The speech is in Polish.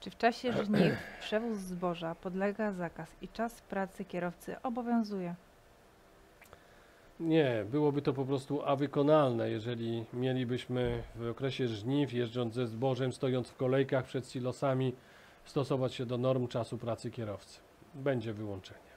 Czy w czasie żniw przewóz zboża podlega zakaz i czas pracy kierowcy obowiązuje? Nie, byłoby to po prostu awykonalne, jeżeli mielibyśmy w okresie żniw, jeżdżąc ze zbożem, stojąc w kolejkach przed silosami, stosować się do norm czasu pracy kierowcy. Będzie wyłączenie.